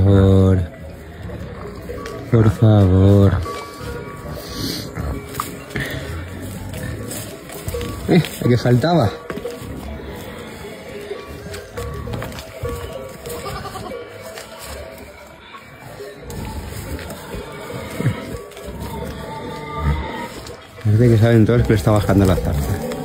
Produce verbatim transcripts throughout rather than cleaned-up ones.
favor. Por favor. Eh, ¿a qué faltaba? Parece que saben todos que le está bajando la zarza.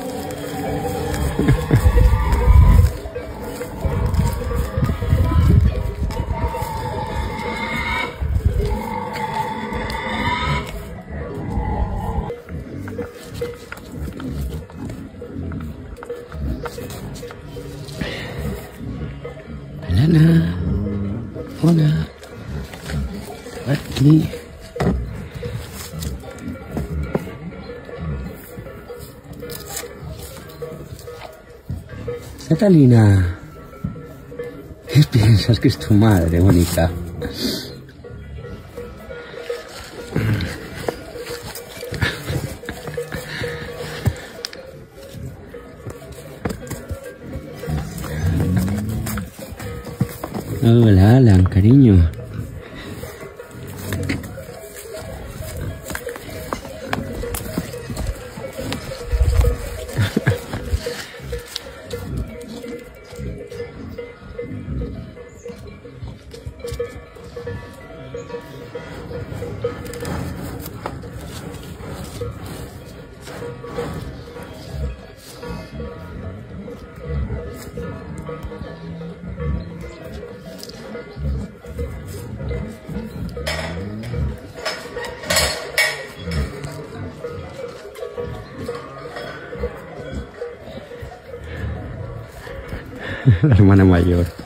Lana, hola, aquí. Catalina, ¿qué piensas que es tu madre, bonita? Hola, Alan, cariño. La hermana mayor.